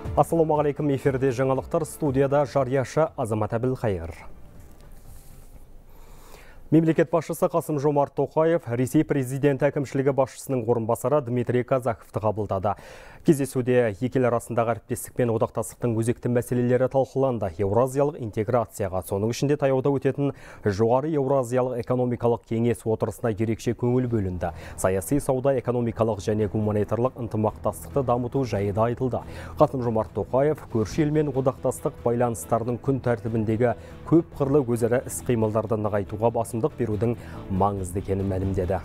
Ассалаумағалейкум, эфирде жаңалықтар, студияда жарияшы Азамат Әбілқайыр. Мемлекет басшысы Қасым-Жомарт Тоқаев Ресей президенті әкімшілігі басшысының орынбасары Дмитрий Казаковты қабылдады. Кездесуде екі ел арасындағы әріптестік пен одақтастықтың өзекті мәселелері талқыланды. Еуразиялық интеграцияға, соның ішінде таяуда өтетін жоғары Еуразиялық экономикалық кеңес отырысына ерекше көңіл бөлінді. Саяси, сауда, экономикалық және гуманитарлық ынтымақтастықты дамыту жайы да айтылды. Қасым-Жомарт Тоқаев көрші елмен одақтастық байланыстарының күн тәртібіндегі көп қырлы өзара іс-қимылдарды нығайтуға басымдық берудің маңызды екенін мәлімдеді.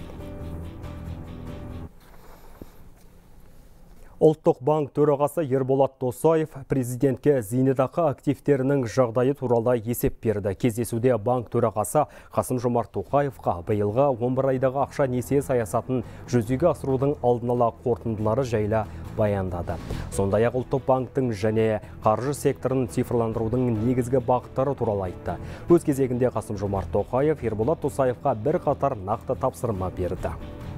Ұлттық банк төрағасы Ерболат Досаев президентке зейнетақы активтерінің жағдайы туралы есеп берді. Кездесуде банк төрағасы Қасым-Жомарт Тоқаевқа биылғы 11 айдағы ақша несие саясатын жүзеге асырудың алдын ала қорытындылары жайлы баяндады. Сондай-ақ ұлттық банктың және қаржы секторын цифрландырудың негізгі бағыттары туралы айтты. Өз кезегінде Қасым-Жомарт Тоқаев Ерболат Досаевқа бір қатар нақты тапсырма берді.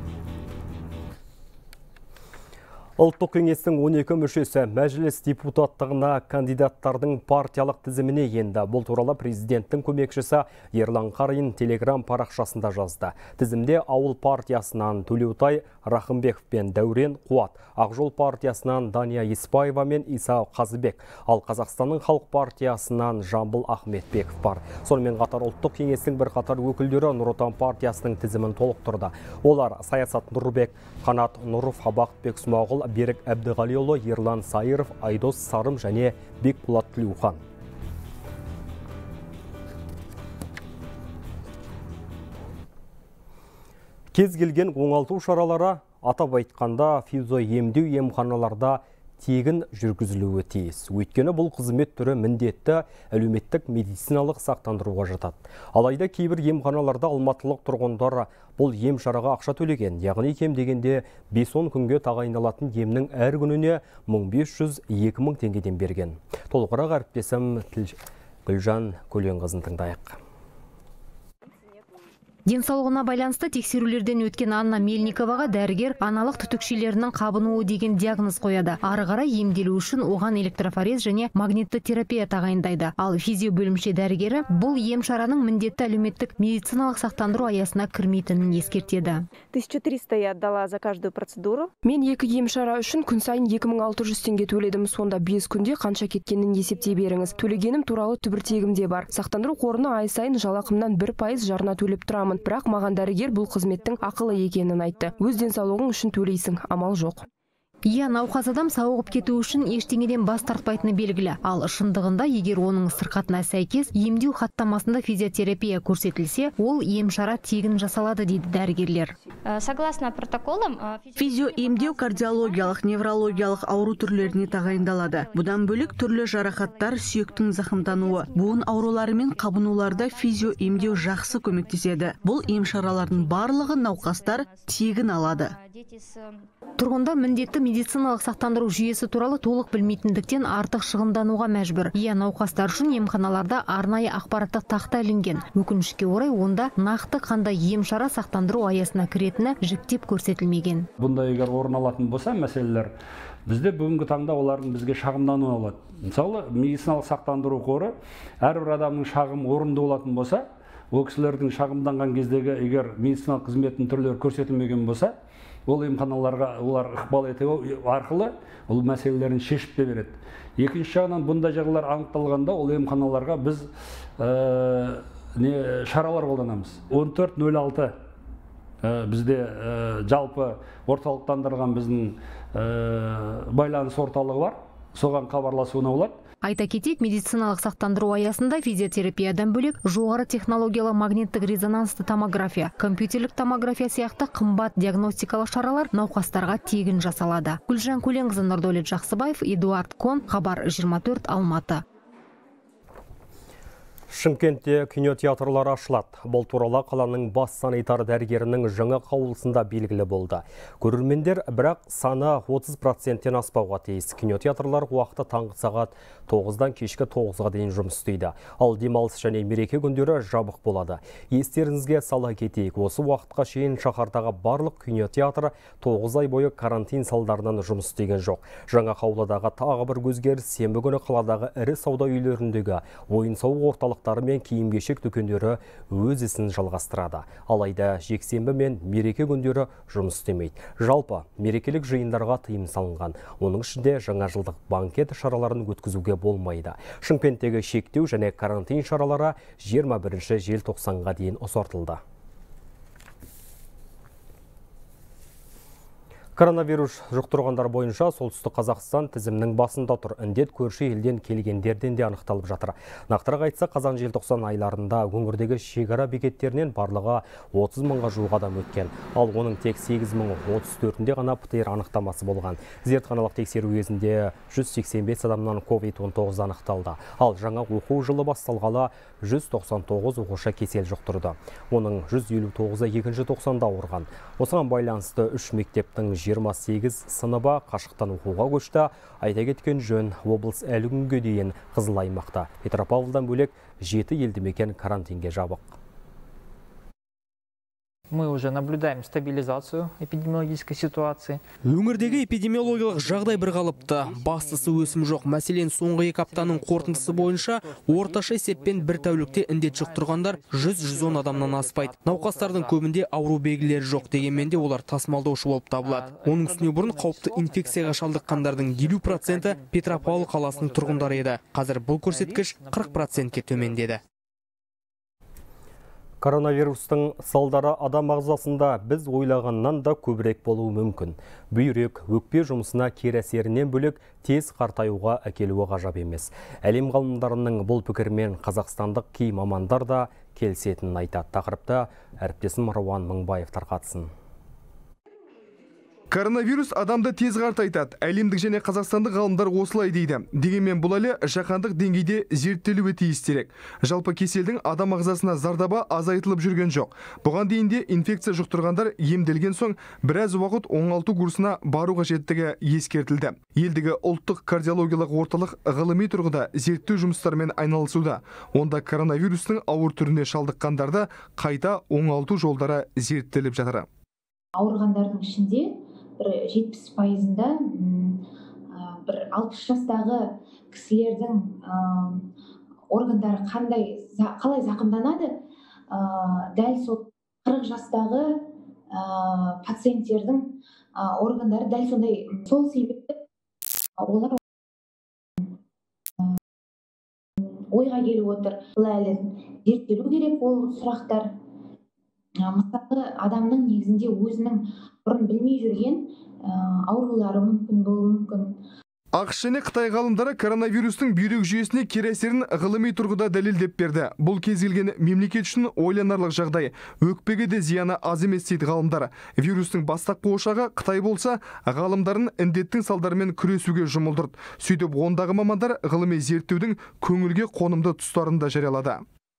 Ұлттық кеңестің 12 мүшесі мәжіліс депутаттығына кандидаттардың партиялық тізіміне енді. Бұл туралы президенттің көмекшісі Ерлан Қарин телеграм парақшасында жазды. Тізімде Ауыл партиясынан Төлеутай Рахымбеков пен Дәурен Қуат, Ақжол партиясынан Дания Еспаева мен Иса Қазыбек, ал Қазақстанның халық партиясынан Жамбыл Ахметбеков бар. Сонымен қатар ұлттық кеңестің бірқатар өкілдері Нұр Отан партиясының тізімін толықтырды. Олар Саясат Нұрбек, Қанат Нұров, Бақытбек Смағұл, Берік Әбдіғалиұлы, Ерлан Сайыров, Айдос Сарым және Бекболат Тілеухан. Кез келген оңалту шаралары, атап айтқанда физиоемдеу емханаларда тегін жүргізілуі тиіс. Өйткені бұл қызмет түрі міндетті әлеуметтік медициналық сақтандыруға жатады. Алайда кейбір емханаларда алматылық тұрғындар бұл ем шараға ақша төлеген, яғни кем дегенде 5-10 күнге тағайындалатын емнің әр күніне 1500-2000 теңгеден берген. Толығырақ әріптесім Гүлжан Көленқызын тыңдайық. Денсаулығына байланысты тексерулерден өткен Анна Мельниковаға дәрігер аналық түтікшелерінің қабынуы деген диагноз қояды. Ары қарай емделу үшін оған электрофорез және магнитті терапия тағайындайды. Ал физио бөлімше дәрігері бұл ем шараның міндетті әлеуметтік медициналық сақтандыру аясына кірмейтінін ескертеді. 1300 я отдала за каждую процедуру. Мен екі ем шара үшін күн сайын 2600 теңге төледім. Сонда 5 күнде қанша кеткенін есептей беріңіз. Төлегенім туралы түбіртегім де бар. Сақтандыру қорына ай сайын жалақымнан 1% жарна төлеп тұрамын. Бірақ маған дәрігер бұл қызметтің ақылы екенін айтты. Өз денсаулығың үшін төлейсің, амал жоқ. Иә, науқас адам сауығып кету үшін ештеңеден бас тартпайтыны белгілі. Ал шындығында, егер оның сырқатына сәйкес емдеу хаттамасында физиотерапия көрсетілсе, ол ем шара тегін жасалады дейді дәрігерлер. Согласно протоколам, физио емдеу кардиологиялық, неврологиялық ауру түрлеріне тағайындалады. Бұдан бөлек түрлі жарақаттар, сүйектің зақымдануы, буын аурулары мен қабынуларда физио емдеу жақсы көмектеседі. Бұл ем шаралардың барлығы науқастар тегін алады. Тұрғындар міндетті медициналық сақтандыру жүйесі туралы толық білмейтіндіктен артық шығындануға мәжбүр. Иә, науқастар үшін емханаларда арнайы ақпараттық тақта ілінген. Өкінішке орай, онда нақты қандай ем шара сақтандыру аясына кіретіні жіктеп көрсетілмеген. Бұнда егер орын алатын болса мәселелер, бізде бүгінгі таңда олардың бізге шағымдануы болады. Мысалы, медициналық сақтандыру қоры әрбір адамның шағым орынды болатын болса, ол кісілердің шағымданған кездегі егер медициналық қызметтің түрлері көрсетілмеген болса, ол емханаларға олар ықпал ету арқылы ол мәселелерін шешіп те береді. Екінші жағынан бұндай жағдайлар анықталғанда ол емханаларға біз шаралар қолданамыз. 1406 бізде жалпы орталықтандырған біздің байланыс орталығы бар. Соған хабарласуына болады. Айта кетейік, медициналық сақтандыру аясында физиотерапиядан бөлек жоғары технологиялы магниттік резонансты томография, компьютерлік томография сияқты қымбат диагностикалық шаралар науқастарға тегін жасалады. Гүлжан Көленқызы, Нұрдәулет Жақсыбаев, Эдуард Кон, Хабар 24, Алматы. Шымкентте кинотеатрлар ашылады. Бұл туралы қаланың бас санитар дәрігерінің жаңа қаулысында белгілі болды. Көрермендер бірақ саны 30%-тен аспауға тиіс. Кинотеатрлар уақыты таңғы сағат 9-дан кешкі 9-ға дейін жұмыс істейді. Ал демалыс және мереке күндері жабық болады. Естеріңізге сала кетейік, осы уақытқа шейін шаһардағы барлық кинотеатр 9 ай бойы карантин салдарынан жұмыс істеген жоқ. Жаңа қаулыдағы тағы бір өзгеріс сенбі күні қаладағы ірі сауда үйлеріндегі ойын-сауық орталықтары мен киім-кешек дүкендері өз ісін жалғастырады. Алайда жексенбі мен мереке күндері жұмыс істемейді. Жалпы мерекелік жиындарға тыйым салынған. Оның ішінде жаңа жылдық банкет шараларын өткізуге болмайды. Шымкенттегі шектеу және карантин шаралары 21 желтоқсанға дейін ұзартылды. Коронавирус жұқтырғандар бойынша солтүстік Қазақстан тізімнің басында тұр. Індет көрші елден келгендерден де анықталып жатыр. Нақтырақ айтса, қазан-желтоқсан айларында өңірдегі шекара бекеттерінен барлығы 30 мыңға жуық адам өткен. Ал оның тек 8.034-інде ғана ПТР анықтамасы болған. Зертханалық тексеру кезінде 185 адамнан COVID-19 анықталды. Ал жаңа оқу жылы басталғалы 199 оқушы кесел жұқтырды. Оның 159-ы екінші тоқсанда ауырған. Осыған байланысты 3 мектептің 28 сыныбы қашықтан оқуға көшті. Айта кеткен жөн, облыс әлі күнге дейін қызыл аймақта. Петропавлдан бөлек 7 елді мекен карантинге жабық. Мы уже наблюдаем стабилизацию эпидемиологической ситуации. Өңірдегі эпидемиологиялық жағдай бір қалыпты. Бастысы өсім жоқ. Мәселен, соңғы 2 аптаның қорытындысы бойынша орташа есеппен бір тәулікте індет жұқтырғандар 100-110 адамнан аспайды. Науқастардың көбінде ауру белгілері жоқ, дегенмен де олар тасымалдаушы болып табылады. Оның үстіне бұрын қауіпті инфекцияға шалдыққандардың 50% Петропавл қаласының тұрғындары еді. Қазір бұл көрсеткіш 40%-ке төмендеді. Коронавирустың салдары адам ағзасында біз ойлағаннан да көбірек болуы мүмкін. Бүйрек, өкпе жұмысына кері әсерінен бөлек тез қартаюға әкелуі ғажап емес. Әлем ғалымдарының бұл пікірмен қазақстандық кей мамандар да келісетінін айтады. Тақырыпта әріптесім Рауан Мыңбаев тарқатсын. Коронавирус адамды тез қартайтады. Әлемдік және қазақстандық ғалымдар осылай дейді. Дегенмен бұл әлі жаһандық деңгейде зерттелуі тиіс керек. Жалпы кеселдің адам ағзасына зардабы азайтылып жүрген жоқ. Бұған дейін де инфекция жұқтырғандар емделген соң біраз уақыт оңалту курсына бару қажеттігі ескертілді. Елдегі ұлттық кардиологиялық орталық ғылыми тұрғыда зерттеу жұмыстарымен айналысуда. Онда коронавирустың ауыр түріне шалдыққандарды қайта оңалту жолдары зерттеліп жатыр. Ауырғандардың ішінде бір 70%-ында бір 60 жастағы кісілердің органдары қалай зақымданады, дәл сол 40 жастағы пациенттердің органдары дәл сондай. Сол себепті олар ойға келіп отыр. Бұл әлі зерттелу керек ол сұрақтар. Мысалы, адамның негізінде өзінің бұрын білмей жүрген аурулары мүмкін, болуы мүмкін. ақш және Қытай ғалымдары коронавирустың бүйрек жүйесіне кері әсерін ғылыми тұрғыда дәлелдеп берді. Бұл кез келген мемлекет үшін ойланарлық жағдай. Өкпеге де зияны аз емес дейді ғалымдар. Вирустың бастапқы ошағы Қытай болса, ғалымдарын індеттің салдарымен күресуге жұмылдырды. Сөйтіп, ондағы мамандар ғылыми зерттеудің көңілге қонымды тұстарын да жариялады.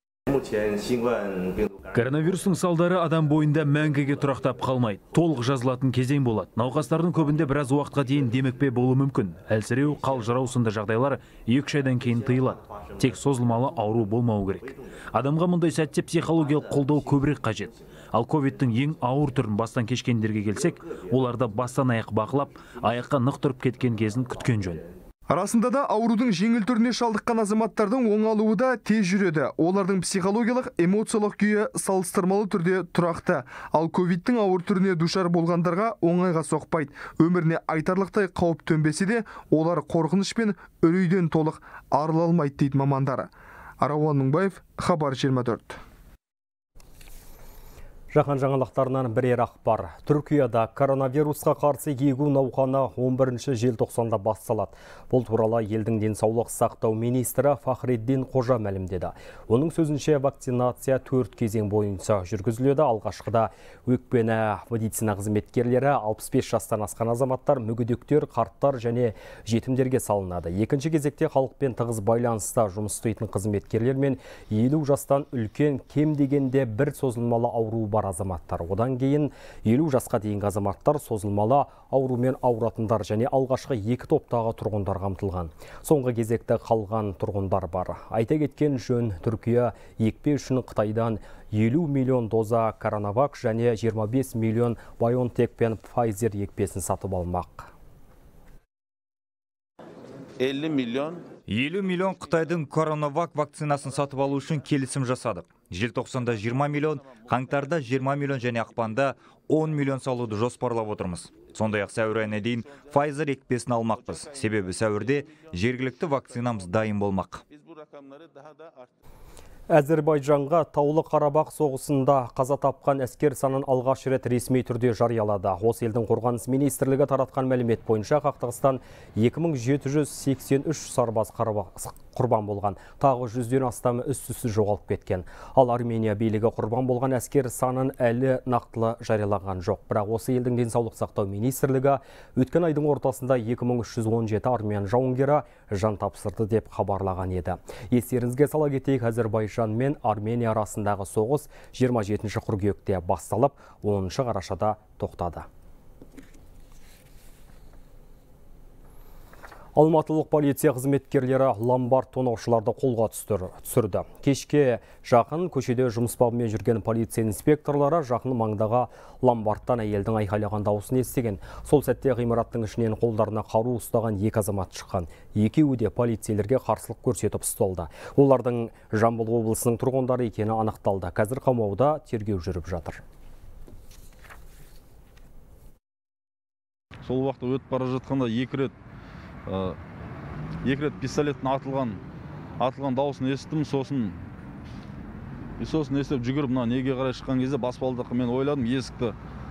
Коронавирустың салдары адам бойында мәңгіге тұрақтап қалмайды. Толық жазылатын кезең болады. Науқастардың көбінде біраз уақытқа дейін демікпе болуы мүмкін. Әлсіреу, қалжырау сынды жағдайлар 2-3 айдан кейін тыйылады. Тек созылмалы ауру болмау керек. Адамға мұндай сәтте психологиялық қолдау көбірек қажет. Ал ковидтің ең ауыр түрін бастан кешкендерге келсек, оларды бастан аяқ бақылап, аяққа нық тұрып кеткен кезін күткен жөн. Арасында да аурудың жеңіл түріне шалдыққан азаматтардың оңалуы да тез жүреді. Олардың психологиялық, эмоциялық күйі салыстырмалы түрде тұрақты. Ал ковидтің ауыр түріне душар болғандарға оңайға соқпайды. Өміріне айтарлықтай қауіп төнбесе де, олар қорқыныш пен үрейден толық арыла алмайды дейді мамандар. Рауан Мыңбаев, Хабар 24. Жаһан жаңалықтарынан бірер ақпар. Түркияда коронавирусқа қарсы егу науқаны 11 желтоқсанда басталады. Бұл туралы елдің денсаулық сақтау министрі Фахриддин Қожа мәлімдеді. Оның сөзінше вакцинация 4 кезең бойынша жүргізіледі. Алғашқыда өкпені медицина қызметкерлері, 65 жастан асқан азаматтар, мүгедектер, қарттар және жетімдерге салынады. Екінші кезекте халықпен тығыз байланыста жұмыс істейтін қызметкерлер мен 50 жастан үлкен кем дегенде бір созылмалы ауру бар азаматтар. Одан кейін 50 жасқа дейінгі азаматтар, созылмалы аурумен ауыратындар және алғашқы 2 топтағы тұрғындар қамтылған. Соңғы кезекте қалған тұрғындар бар. Айта кеткен жөн, Түркия екпе үшін Қытайдан 50 миллион доза коронавак және 25 миллион BioNTech пен Pfizer екпесін сатып алмақ. 50 миллион Қытайдың коронавак вакцинасын сатып алу үшін келісім жасады. Желтоқсанда 20 миллион, қаңтарда 20 миллион және ақпанда 10 миллион салуды жоспарлап отырмыз. Сондай-ақ сәуір айына дейін Pfizer екпесін алмақпыз. Себебі сәуірде жергілікті вакцинамыз дайын болмақ. Әзербайжанға Таулы Қарабақ соғысында қаза тапқан әскер санын алғаш рет ресми түрде жариялады. Осы елдің қорғаныс министрлігі таратқан мәлімет бойынша қақтығыстан 2783 сарбаз құрбан болған. Тағы 100-ден астамы із-түзсіз жоғалып кеткен. Ал Армения билігі құрбан болған әскер санын әлі нақтылы жариялаған жоқ. Бірақ осы елдің денсаулық сақтау министрлігі өткен айдың ортасында 2317 армян жауынгері жан тапсырды деп хабарлаған еді. Естеріңізге сала кетейік, Әзербайжан мен Армения арасындағы соғыс 27 қыркүйекте басталып, 10 қарашада тоқтады. Алматылық полиция қызметкерлері ломбард тонаушыларды қолға түсірді. Кешке жақын көшеде жұмыс бабымен жүрген полиция инспекторлары жақын маңдағы ломбардтан әйелдің айқайлаған дауысын естіген. Сол сәтте ғимараттың ішінен қолдарына қару ұстаған 2 азамат шыққан. Екеуі де полицейлерге қарсылық көрсетіп ұсталды. Олардың Жамбыл облысының тұрғындары екені анықталды. Қазір қамауда тергеу жүріп жатыр. Сол уақытта өтіп бара жатқанда 2 рет пистолеттің атылған дауысын естідім. Сосын естіп жүгіріп неге қарай шыққан кезде баспалдаққа мен ойладым, есікті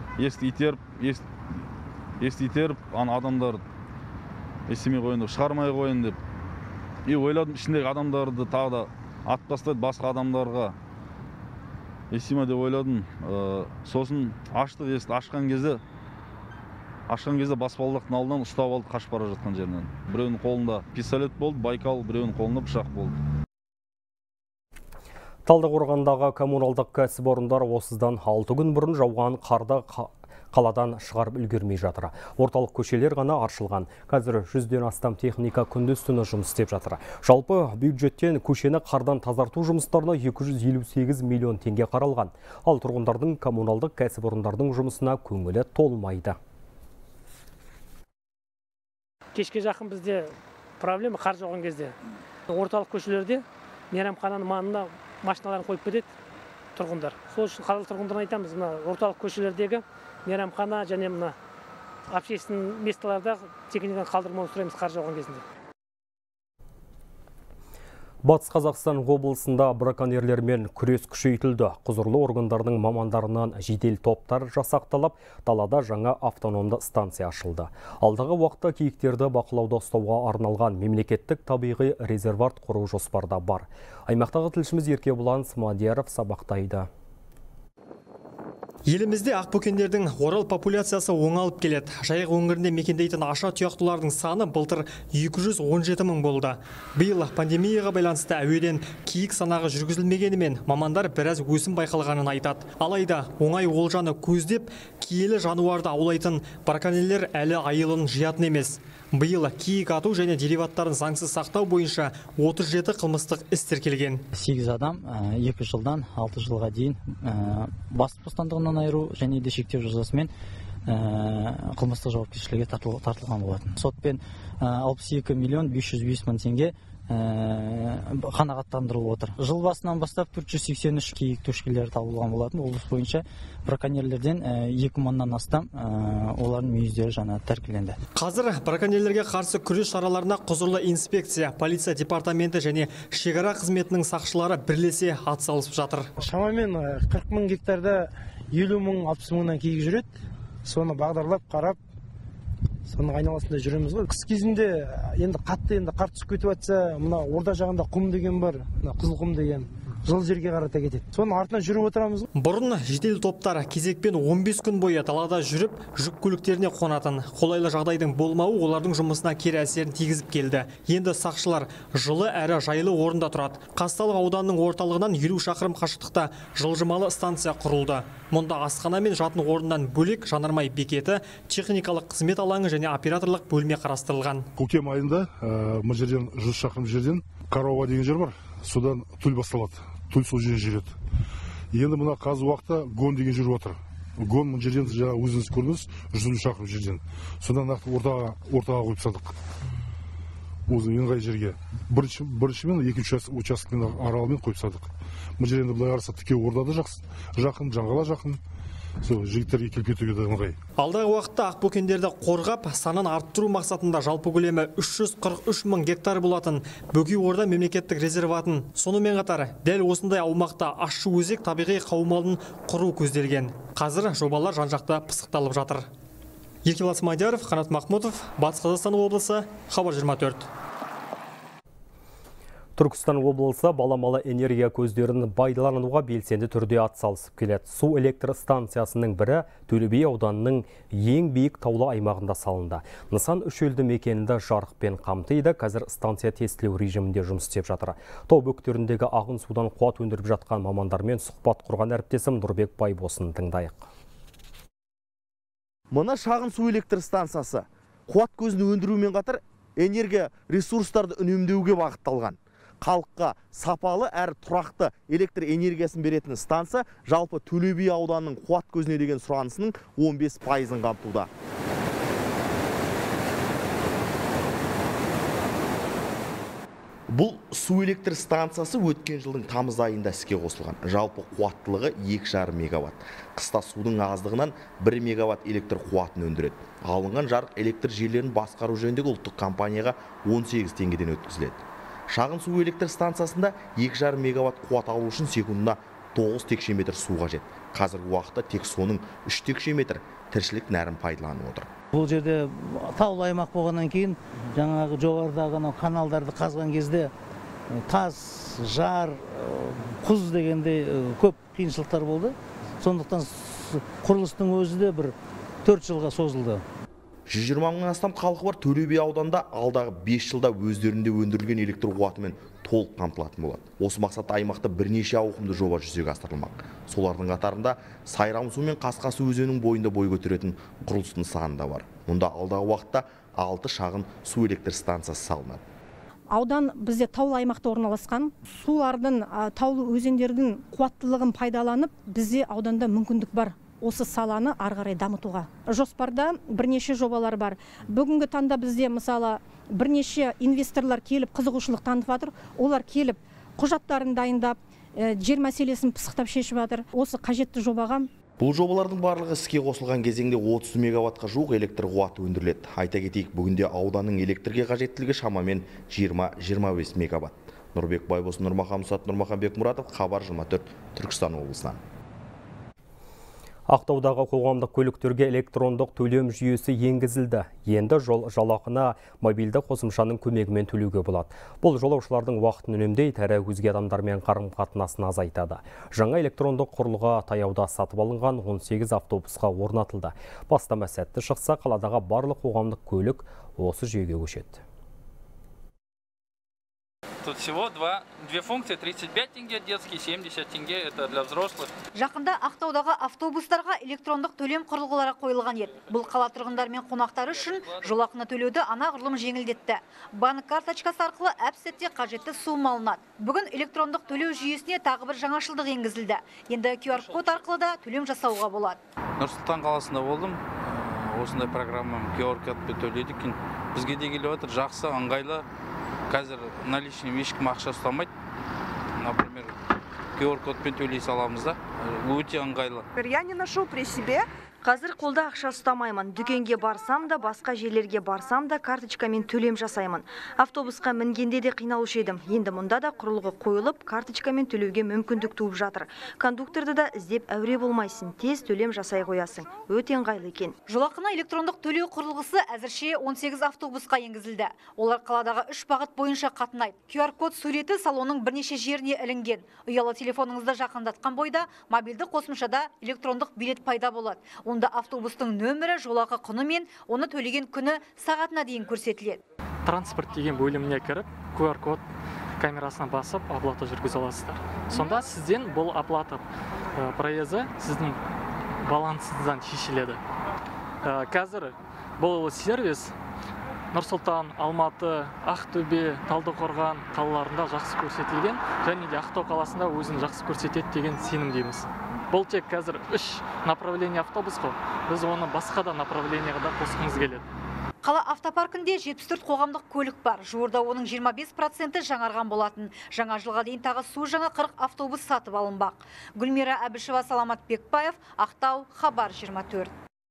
итеріп, адамдар естімей қойын деп, шығармай қойын деп. Ойладым, ішіндегі адамдарды тағы да атып тастайды, басқа адамдарға естіме деп ойладым. Сосын аштық, есікті ашқан кезде баспалдақтың алдынан ұстап алды қашып бара жатқан жерінен. Біреуінің қолында пистолет болды, Байкал, біреуінің қолында пышақ болды. Талдықорғандағы коммуналдық кәсіпорындар осыдан 6 күн бұрын жауған қарды қаладан шығарып үлгермей жатыр. Орталық көшелер ғана аршылған. Қазір 100-ден астам техника күндіз-түні жұмыс істеп жатыр. Жалпы бюджеттен көшені қардан тазарту жұмыстарына 258 миллион теңге қаралған. Ал тұрғындардың коммуналдық кәсіпорындардың жұмысына көңілі толмайды. Кешке жақын бізде проблема қар жауған кезде. Орталық көшелерде мейрамхананың маңына машиналарын қойып кетеді тұрғындар. Сол үшін қалалық тұрғындарына айтамыз, орталық көшелердегі мейрамхана және общественный месталарда техниканы қалдырмауды сұраймыз қар жауған кезінде. Батыс Қазақстан облысында браконьерлермен күрес күшейтілді. Құзырлы органдардың мамандарынан жедел топтар жасақталып, далада жаңа автономды станция ашылды. Алдағы уақытта киіктерді бақылауда ұстауға арналған мемлекеттік табиғи резерват құру жоспарда бар. Аймақтағы тілшіміз Еркебұлан Смадияров сабақтайды. Елімізде ақбөкендердің орал популяциясы оңалып келеді. Жайық өңірінде мекендейтін аша тұяқтылардың саны былтыр 217 мың болды. Биыл пандемияға байланысты әуеден киік санағы жүргізілмегенімен мамандар біраз өсім байқалғанын айтады. Алайда оңай олжаны көздеп, киелі жануарды аулайтын браконьерлер әлі айылын жиятын емес. Биыл киік ату және дериваттарын заңсыз сақтау бойынша 37 қылмыстық іс тіркелген. 8 адам 2 жылдан 6 жылға дейін бас бостандығынан айыру және де шектеу жазасымен қылмыстық жауапкершілікке тартылған болатын. Сотпен 62 миллион 505 мың теңге қанағаттандырылып отыр. Жыл басынан бастап 483 киік төшкелері табылған болатын. Облыс бойынша браконьерлерден 2 мыңнан астам олардың мүйіздері жаңа тәркіленді. Қазір браконьерлерге қарсы күрес шараларына құзырлы инспекция, полиция департаменті және шекара қызметінің сақшылары бірлесе атсалысып жатыр. Шамамен 40 мың гектарда 50 мың 60 мыңнан кейгі жүреді. Соны бағдарлап қарап, соның айналасында жүреміз ғой. Қыс кезінде енді қатты қар түсіп кетіп жатса, мына орда жағында құм деген бар, мына қызыл құм деген. Жыл жерге қарата кетеді. Соның артынан жүріп отырамыз. Бұрын жедел топтар кезекпен 15 күн бойы далада жүріп, жүк көліктеріне қонатын. Қолайлы жағдайдың болмауы олардың жұмысына кері әсерін тигізіп келді. Енді сақшылар жылы әрі жайлы орында тұрады. Қазталов ауданының орталығынан 50 шақырым қашықтықта жылжымалы станция құрылды. Мұнда асхана мен жатын орнынан бөлек жанармай бекеті, техникалық қызмет алаңы және операторлық бөлме қарастырылған. Көктем айында мына жерден 100 шақырым жерден Карауға деген жер бар. Содан түл басталады. Түл сол жерден жүреді. Енді мына қазір уақытта Гон деген жүріп отыр. Гон мына жерден жаңа өзіңіз көрдіңіз 100 шақырым жерден. Содан нақты ортаға қойып тастадық. Өзі ыңғай жерге. Бірінші мен екінші учаскемен аралымен қойып тастадық. Мына жерде былай қараса тіке ордада жақын, жаңғала жақын. Сол жігіттерге келіп кетуге де ыңғай. Алдағы уақытта ақбөкендерді қорғап, санын арттыру мақсатында жалпы көлемі 343 мың гектар болатын Бөкей Орда мемлекеттік резерватын. Сонымен қатар, дәл осындай аумақта ащы өзек табиғи қаумалын құру көзделген. Қазір жобалар жан-жақта пысықталып жатыр. Еркебұлан Смадияров, Қанат Махмутов, Батыс Қазақстан облысы, Хабар 24. Түркістан облысы баламалы энергия көздерін пайдалануға белсенді түрде атсалысып келеді. Су электр станциясының бірі Төле би ауданының ең биік таулы аймағында салынды. Нысан 3 елді мекенді жарықпен қамтиды. Қазір станция тестілеу режимінде жұмыс істеп жатыр. Тау бөктеріндегі ағын судан қуат өндіріп жатқан мамандармен сұхбат құрған әріптесім Нұрбек Байбосын тыңдайық. Мына шағын су электр станциясы қуат көзін өндірумен қатар энергия ресурстарды үнемдеуге бағытталған. Халыққа сапалы әрі тұрақты электр энергиясын беретін станция жалпы Төле би ауданының қуат көзіне деген сұранысының 15%-ын қамтуда. Бұл су электр станциясы өткен жылдың тамыз айында іске қосылған. Жалпы қуаттылығы 2,5 мегаватт. Қыста судың аздығынан 1 мегаватт электр қуатын өндіреді. Алынған жарық электр желілерін басқару жөніндегі ұлттық компанияға 18 теңгеден өткізіледі. Шағын су электр станциясында 2,5 мегаватт қуат алу үшін секундына 9 текше метр су қажет. Қазіргі уақытта тек соның 3 текше метр тіршілік нәрін пайдаланып отыр. Бұл жерде таулы аймақ болғаннан кейін жаңағы жоғарыдағы каналдарды қазған кезде тас, жар, құз дегенде көп қиыншылықтар болды. Сондықтан құрылыстың өзі де бір 4 жылға созылды. 120 мыңнан астам халқы бар Төле би ауданында алдағы 5 жылда өздерінде өндірілген электр қуатымен толық қамтылатын болады. Осы мақсатта аймақта бірнеше ауқымды жоба жүзеге асырылмақ. Солардың қатарында Сайрам-су мен Қасқасу өзенінің бойында бой көтеретін құрылыс нысаны да бар. Мұнда алдағы уақытта 6 шағын су электр станциясы салынады. Аудан бізде таулы аймақта орналасқан. Сулардың, таулы өзендердің қуаттылығын пайдаланып, бізде ауданда мүмкіндік бар. Осы саланы ары қарай дамытуға. Жоспарда бірнеше жобалар бар. Бүгінгі таңда бізде мысалы бірнеше инвесторлар келіп қызығушылық танытып жатыр. Олар келіп құжаттарын дайындап, жер мәселесін пысықтап шешіп жатыр. Осы қажетті жобаға. Бұл жобалардың барлығы іске қосылған кезеңде 30 мегаваттқа жуық электр қуаты өндіріледі. Айта кетейік, бүгінде ауданның электрге қажеттілігі шамамен 20-25 мегаватт. Нұрбек Байбосын, Нұрмахан Мұсат, Нұрмахан Бекмұратов, Хабар 24, Түркістан облысынан. Ақтаудағы қоғамдық көліктерге электрондық төлем жүйесі енгізілді. Енді жалақыны мобильді қосымшаның көмегімен төлеуге болады. Бұл жолаушылардың уақытын үнемдейді, әрі өзге адамдармен қарым-қатынасын азайтады. Жаңа электрондық құрылғы таяуда сатып алынған 18 автобусқа орнатылды. Бастама сәтті шықса, қаладағы барлық қоғамдық көлік осы жүйеге көшеді. Тут всего две функции, 35 тенге детский, 70 тенге это для взрослых. Жақында Ақтаудағы автобустарға электрондық төлем құрылғылары қойылған еді. Бұл қала тұрғындар мен қонақтары үшін жолақыны төлеуді анағұрлым жеңілдетті. Банк карточкасы арқылы әп-сәтте қажетті сумма алынады. Бүгін электрондық төлеу жүйесіне тағы бір жаңашылдық енгізілді. Енді QR-код арқылы да төлем жасауға болады. Нұр-Сұлтан қаласында болдым. Осындай программа QR-кодпен төледік. Бізге де келіп отыр, жақсы, ыңғайлы. Қазір наличныймен ешкім ақша ұстамайды. QR-кодпен төлей саламыз да. Өте ыңғайлы. Я не ношу при себе Қазір қолда ақша ұстамаймын. Дүкенге барсам да, басқа жерлерге барсам да карточкамен төлем жасаймын. Автобусқа мінгенде де қиналушы едім. Енді мұнда да құрылғы қойылып, карточкамен төлеуге мүмкіндік туып жатыр. Кондукторды да іздеп әуре болмайсың, тез төлем жасай қоясың. Өте ыңғайлы екен. Жолақыны электрондық төлеу құрылғысы әзірше 18 автобусқа енгізілді. Олар қаладағы 3 бағыт бойынша қатынайды. QR-код суреті салонның бірнеше жеріне ілінген. Ұялы телефоныңызды жақындатқан бойда мобильді қосымшада электрондық билет пайда болады. Онда автобустың нөмірі, жолақы құны мен оны төлеген күні сағатына дейін көрсетіледі. Транспорт деген бөліміне кіріп, QR-код камерасына басып, оплата жүргізе аласыздар. Сонда сізден бұл оплата проезі сіздің балансыңыздан шешіледі. Қазір бұл сервис Нұрсұлтан, Алматы, Ақтөбе, Талдықорған қалаларында жақсы көрсетілген, және де Ақтау қаласында өзін жақсы көрсетеді деген сенімдеміз. Бұл тек қазір 3 направление автобус қой. Біз оны басқа да направлениеға да қосқымыз келеді. Қала автопаркінде 74 қоғамдық көлік бар. Жуырда оның 25% жаңарған болатын. Жаңа жылға дейін тағы су жаңа 40 автобус сатып алынбақ. Гүлмира Әбішева, Саламат Бекбаев, Ақтау, Хабар 24.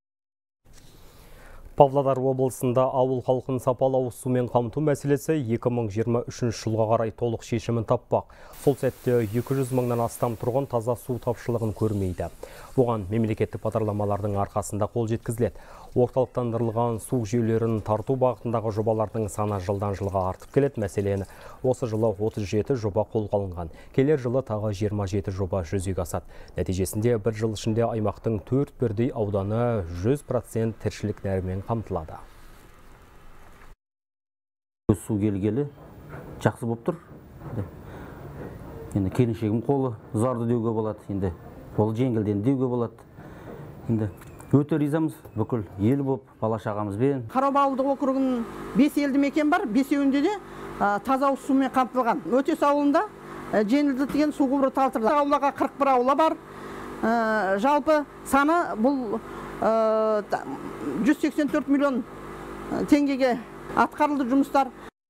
Павлодар облысында ауыл халқын сапалы ауыз сумен қамту мәселесі 2023 жылға қарай толық шешімін таппақ. Сол сәтте 200 мыңнан астам тұрғын таза су тапшылығын көрмейді. Оған мемлекеттік бағдарламалардың арқасында қол жеткізіледі. Орталықтандырылған су жүйелерін тарту бағытындағы жобалардың саны жылдан жылға артып келеді. Мәселен, осы жылы 37 жоба қолға алынған. Келер жылы тағы 27 жоба жүзеге асады. Нәтижесінде бір жыл ішінде аймақтың 4 бірдей ауданы 100% тіршілік нәрімен қамтылады. Су келгелі жақсы болып тұр. Енді келіншегім қолы зарды деуге болады, енді қолы жеңілден деуге болады. Енді өте ризамыз, бүкіл ел болып, бала шағамызбен. Қарабалы ауылдық округінің 5 елді мекен бар, 5-еуінде де таза ауыз сумен қамтылған. Өтес ауылында жеңілдетілген су құбыры тартылды. Аулаға 41 аула бар. Жалпы саны бұл 184 миллион теңгеге атқарылды жұмыстар.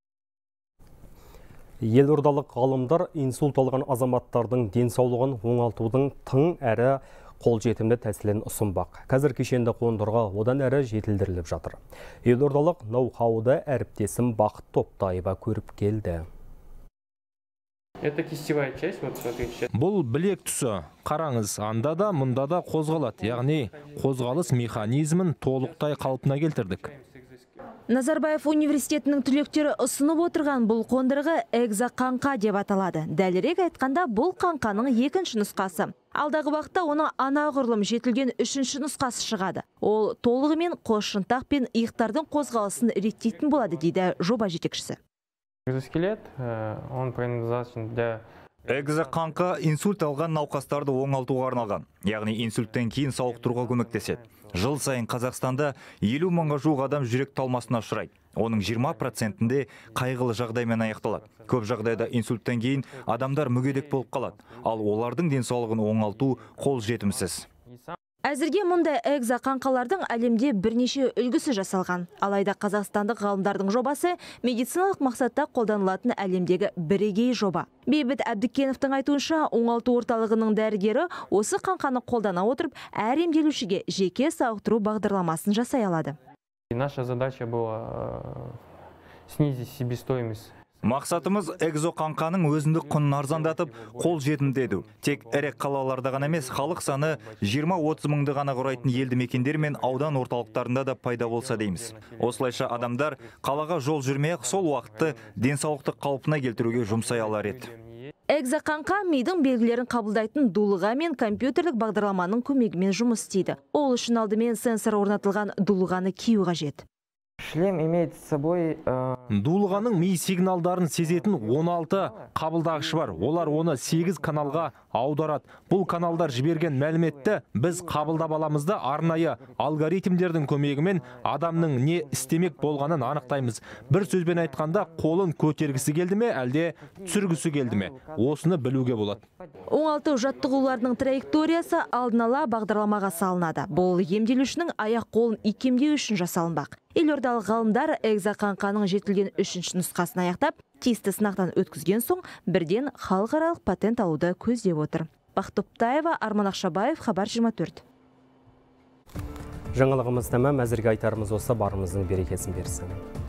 Елордалық ғалымдар инсульт алған азаматтардың денсаулығын оңалтудың тың әрі қолжетімді тәсілін ұсынбақ. Қазір кешенді қондырғы одан әрі жетілдіріліп жатыр. Елордалық ноу-хауды әріптесім Бақыт Топтаева көріп келді. Это кистевая часть, вот смотрите. Бұл білек тұсы. Қараңыз, анда да, мұнда да қозғалады. Яғни, қозғалыс механизмін толықтай қалпына келтірдік. Назарбаев университетінің түлектері ұсынып отырған бұл қондырғы экзоқаңқа деп аталады. Дәлірек айтқанда, бұл қаңқаның екінші нұсқасы. Алдағы уақытта оны анағұрлым жетілген үшінші нұсқасы шығады. Ол толығымен қосшынтақ пен иықтардың қозғалысын реттейтін болады, дейді жоба жетекшісі. Экзоскелет, он предназначен для... Экзоқаңқа инсульт алған науқастарды оңалтуға арналған. Яғни инсульттен кейін сауықтыруға көмектеседі. Жыл сайын Қазақстанда 50 мыңға жуық адам жүрек талмасына ұшырайды. Оның 20%-інде қайғылы жағдаймен аяқталады. Көп жағдайда инсульттен кейін адамдар мүгедек болып қалады. Ал олардың денсаулығын оңалту қол жетімсіз. Әзірге мұндай экзоқаңқалардың әлемде бірнеше үлгісі жасалған. Алайда қазақстандық ғалымдардың жобасы медициналық мақсатта қолданылатын әлемдегі бірегей жоба. Бейбіт Әбдікеновтың айтуынша, оңалту орталығының дәрігері осы қаңқаны қолдана отырып, әр емделушіге жеке сауықтыру бағдарламасын жасай алады. Наша задача была снизить себестоимость. Мақсатымыз экзоқаңқаның өзіндік құнын арзандатып, қол жетімдету. Тек ірі қалаларда ғана емес, халық саны 20-30 мыңды ғана құрайтын елді мекендер мен аудан орталықтарында да пайда болса дейміз. Осылайша адамдар қалаға жол жүрмей-ақ сол уақытты денсаулықты қалпына келтіруге жұмсай алар еді. Экзоқаңқа мидың белгілерін қабылдайтын дулыға мен компьютерлік бағдарламаның көмегімен жұмыс істейді. Ол үшін алдымен сенсор орнатылған дулығаны кию қажет. Шлем имеет с собой... Дулығаның ми сигналдарын сезетін 16 қабылдағышы бар. Олар оны 8 каналға аударады. Бұл каналдар жіберген мәліметті біз қабылдап аламыз да арнайы алгоритмдердің көмегімен адамның не істемек болғанын анықтаймыз. Бір сөзбен айтқанда, қолын көтергісі келді ме, әлде түсіргісі келді ме? Осыны білуге болады. Оңалту жаттығуларының траекториясы алдын ала бағдарламаға салынады. Бұл емделушінің аяқ қолын икемдеу үшін жасалынбақ. Елордалық ғалымдар экзоқаңқаның жетілген үшінші нұсқасын аяқтап, тиісті сынақтан өткізген соң, бірден халықаралық патент алуды көздеп отыр. Бақыт Топтаева, Арман Ақшабаев, Хабар 24. Жаңалығымыз тәмам, әзірге айтарымыз осы, барымыздың берекесін берсін.